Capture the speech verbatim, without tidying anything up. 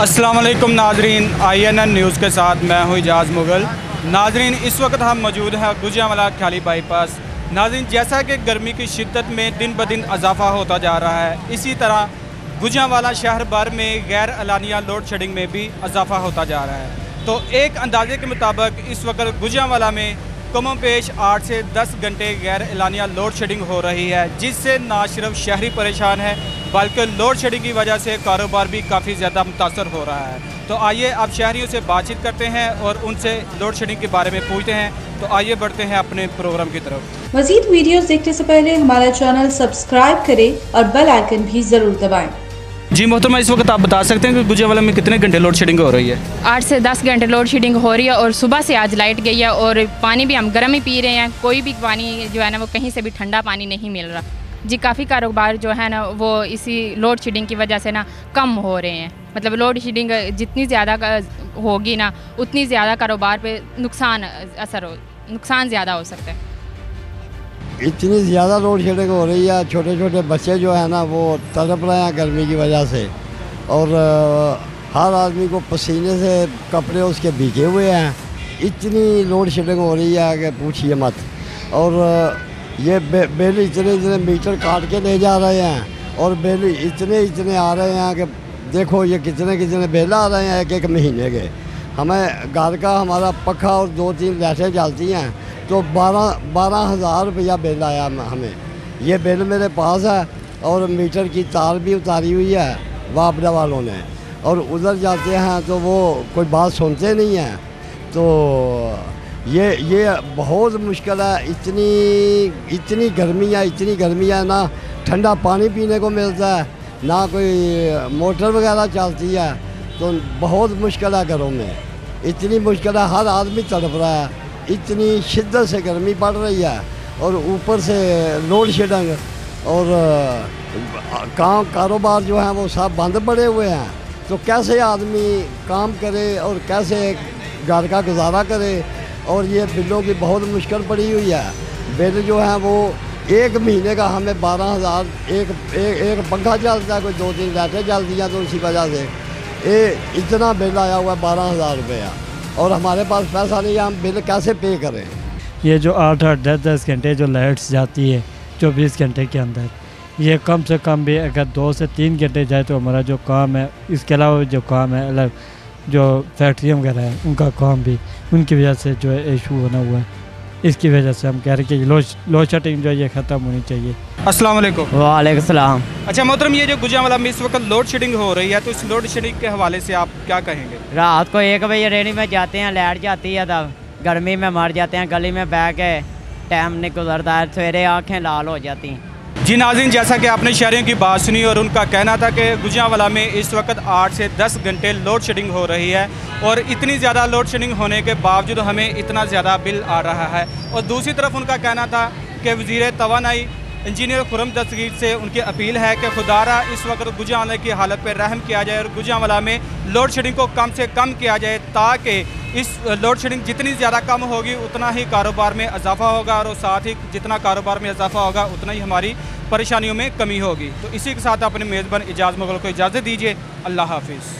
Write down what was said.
अस्सलाम वालेकुम नाजरीन, आई एन एन न्यूज़ के साथ मैं हूँ इजाज़ मुग़ल। नाजरीन, इस वक्त हम मौजूद हैं गुजरांवाला ख्याली बाईपास। नाजरीन, जैसा कि गर्मी की शिद्दत में दिन ब दिन इजाफा होता जा रहा है, इसी तरह गुजरांवाला शहर भर में गैर एलानिया लोड शेडिंग में भी इजाफा होता जा रहा है। तो एक अंदाजे के मुताबिक इस वक्त गुजरांवाला में कमों पेश आठ से दस घंटे गैर एलानिया लोड शेडिंग हो रही है, जिससे ना सिर्फ शहरी परेशान है बल्कि लोड शेडिंग की वजह से कारोबार भी काफ़ी ज़्यादा मुतासर हो रहा है। तो आइए अब शहरियों से बातचीत करते हैं और उनसे लोड शेडिंग के बारे में पूछते हैं। तो आइए बढ़ते हैं अपने प्रोग्राम की तरफ। मज़ीद वीडियोस देखने से पहले हमारा चैनल सब्सक्राइब करें और बेल आइकन भी ज़रूर दबाएं। जी मोहतरमा, इस वक्त आप बता सकते हैं कि गुजरांवाला में कितने घंटे लोड शेडिंग हो रही है? आठ से दस घंटे लोड शेडिंग हो रही है और सुबह से आज लाइट गई है और पानी भी हम गर्म ही पी रहे हैं। कोई भी पानी जो है ना वो कहीं से भी ठंडा पानी नहीं मिल रहा जी। काफ़ी कारोबार जो है ना वो इसी लोड शेडिंग की वजह से ना कम हो रहे हैं। मतलब लोड शेडिंग जितनी ज़्यादा होगी ना उतनी ज़्यादा कारोबार पे नुकसान असर हो नुकसान ज़्यादा हो सकता है। इतनी ज़्यादा लोड शेडिंग हो रही है, छोटे छोटे बच्चे जो है ना वो तड़प रहे हैं गर्मी की वजह से, और हर आदमी को पसीने से कपड़े उसके भीगे हुए हैं। इतनी लोड शेडिंग हो रही है कि पूछिए मत। और ये बे, बिल इतने इतने मीटर काट के ले जा रहे हैं और बिल इतने इतने आ रहे हैं कि देखो ये कितने कितने बिल आ रहे हैं एक एक महीने के। हमें घर का हमारा पखा और दो तीन लाइटें जलती हैं तो बारह बारह हज़ार रुपया बिल आया हमें। ये बिल मेरे पास है और मीटर की तार भी उतारी हुई है वापडा वालों ने, और उधर जाते हैं तो वो कोई बात सुनते नहीं हैं। तो ये ये बहुत मुश्किल है। इतनी इतनी गर्मी है इतनी गर्मी है, ना ठंडा पानी पीने को मिलता है ना कोई मोटर वगैरह चलती है। तो बहुत मुश्किल है घरों में, इतनी मुश्किल है, हर आदमी तड़प रहा है। इतनी शिद्दत से गर्मी पड़ रही है और ऊपर से लोड शेडिंग और काम कारोबार जो है वो सब बंद पड़े हुए हैं। तो कैसे आदमी काम करे और कैसे घर का गुजारा करे, और ये बिलों की बहुत मुश्किल पड़ी हुई है। बिल जो है वो एक महीने का हमें बारह हज़ार एक, एक एक पंखा चलता है, कोई दो तीन लाइटें जलती हैं, तो उसी वजह से ये इतना बिल आया हुआ है बारह हज़ार रुपया, और हमारे पास पैसा नहीं है, हम बिल कैसे पे करें। ये जो आठ आठ दस दस घंटे जो लाइट्स जाती है चौबीस घंटे के अंदर, ये कम से कम भी अगर दो से तीन घंटे जाए तो हमारा जो काम है, इसके अलावा जो काम है अलग जो फैक्ट्रियाँ वगैरह है उनका काम भी उनकी वजह से जो है इशू होना हुआ है। इसकी वजह से हम कह रहे हैं कि लोड लोड शेडिंग जो है ये ख़त्म होनी चाहिए। अस्सलाम वालेकुम। वालेकुम सलाम। अच्छा मोहतरम, ये जो गुजरांवाला में इस वक्त लोड शेडिंग हो रही है, तो इस लोड शेडिंग के हवाले से आप क्या कहेंगे? रात को एक बजे रेडी में जाते हैं, लाइट जाती है तब गर्मी में मर जाते हैं, गली में बैठ के टाइम नहीं गुजरता है, सवेरे आँखें लाल हो जाती हैं। जी नाज़रीन, जैसा कि आपने शहरियों की बात सुनी और उनका कहना था कि गुजरांवाला में इस वक्त आठ से दस घंटे लोड शेडिंग हो रही है, और इतनी ज़्यादा लोड शेडिंग होने के बावजूद हमें इतना ज़्यादा बिल आ रहा है। और दूसरी तरफ उनका कहना था कि वज़ीर तवानाई इंजीनियर खुर्रम दस्तगीर से उनकी अपील है कि खुदारा इस वक्त गुजरांवाला की हालत पर रहम किया जाए और गुजरांवाला में लोड शेडिंग को कम से कम किया जाए, ताकि इस लोड शेडिंग जितनी ज़्यादा कम होगी उतना ही कारोबार में इजाफा होगा, और साथ ही जितना कारोबार में इजाफा होगा उतना ही हमारी परेशानियों में कमी होगी। तो इसी के साथ अपने मेज़बान इजाज़ मुग़ल को इजाज़त दीजिए। अल्लाह हाफिज़।